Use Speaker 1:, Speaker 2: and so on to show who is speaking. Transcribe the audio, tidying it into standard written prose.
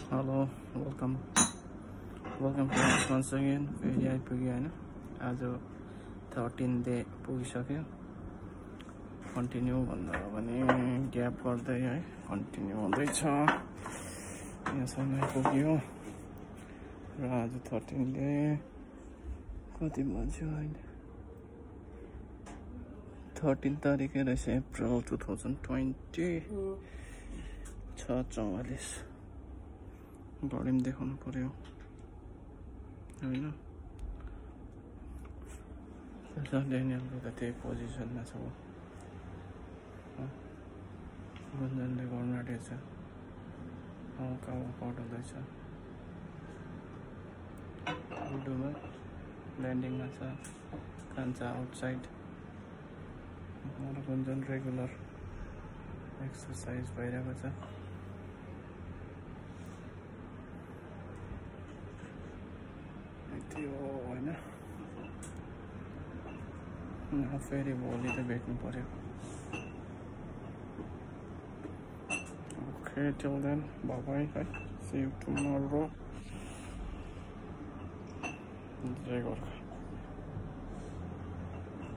Speaker 1: Hello, welcome to us once again. फेरि आइपुग्यो हैन आज 13 डे पुगिसक्यो कन्टिन्यू भन्दा पनि ग्याप गर्दै है कन्टिन्यू हुँदैछ यहाँसम्म आइपुग्यो र आज 13 डे कति बज्यो अहिले 13 तारिकै रहेछ अप्रिल 2020 6:44 बडी पनि देखाउनु पर्यो हैन ड्यानियलको त त्यही पोजिसनमा छ गुन्जनले गर्न आँटेछ हल्का वर्कआउट हुँदैछ गुडुमा ल्यान्डिङमा छ खान्छ आउटसाइड गुन्जन रेगुलर एक्सर्साइज भइरहेको छ होइन फेरि भोलि त भेट्नु पर्यो okay till then bye bye है सी यू टुमोरो जय गोर्खा